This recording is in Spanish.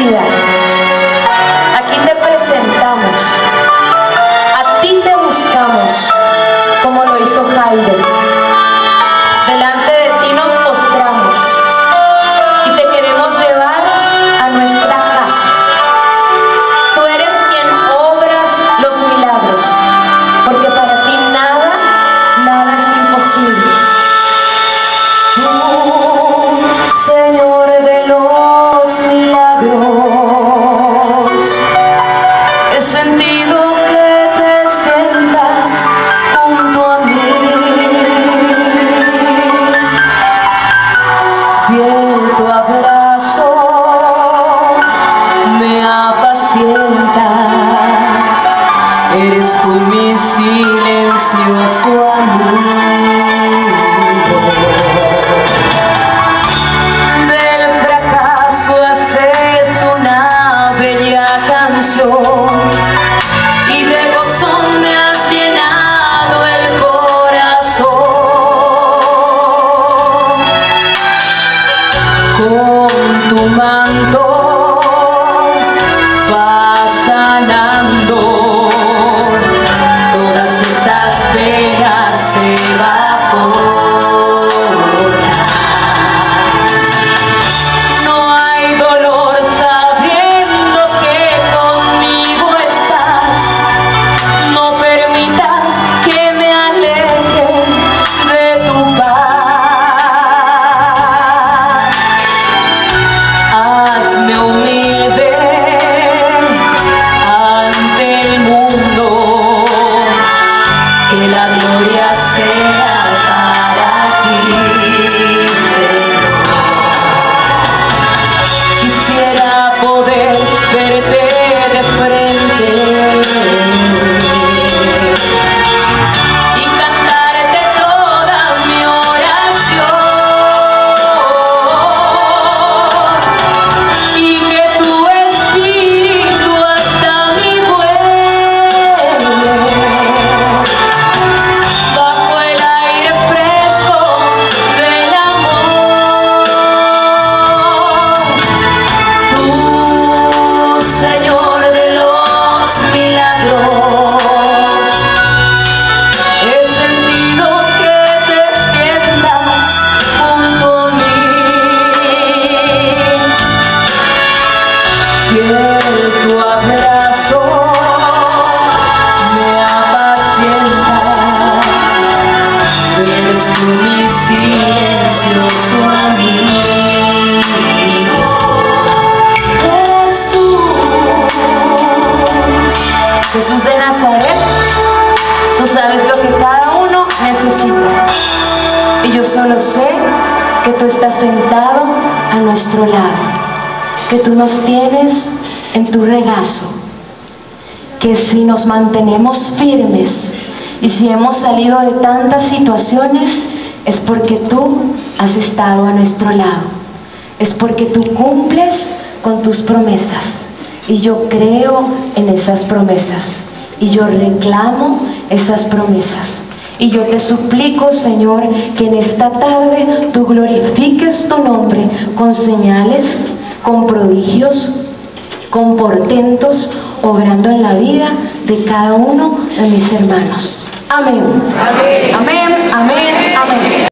necesidad. Aquí te presentamos, a ti te buscamos, como lo hizo Jairo. Delante de ti nos postramos y te queremos llevar a nuestra casa. Tú eres quien obras los milagros, porque para ti nada es imposible. Tú, Señor de los milagros, he sentido que te sientas junto a mí. Fiel tu abrazo me apacienta, eres tú mi silencioso amigo. Del fracaso haces una bella canción y de gozo me has llenado el corazón. Con tu manto vas sanando, todas esas penas se evaporan. No hay dolor sabiendo que conmigo estás. No permitas que me aleje de tu paz. Hazme humilde ante el mundo, que la gloria sea para ti, Señor. Quisiera poder verte de frente y cantarte toda mi oración, y que tu espíritu hasta mí vuele bajo el aire fresco del amor. Tú, Señor de los milagros, he sentido que te sientas junto a mí. Fiel tu abrazo me apacienta, eres tú mi silencioso amigo. Jesús de Nazaret, tú sabes lo que cada uno necesita, y yo solo sé que tú estás sentado a nuestro lado, que tú nos tienes en tu regazo, que si nos mantenemos firmes y si hemos salido de tantas situaciones, es porque tú has estado a nuestro lado, es porque tú cumples con tus promesas, y yo creo en esas promesas, y yo reclamo esas promesas. Y yo te suplico, Señor, que en esta tarde tú glorifiques tu nombre con señales, con prodigios, con portentos, obrando en la vida de cada uno de mis hermanos. Amén. Amén. Amén. Amén. Amén.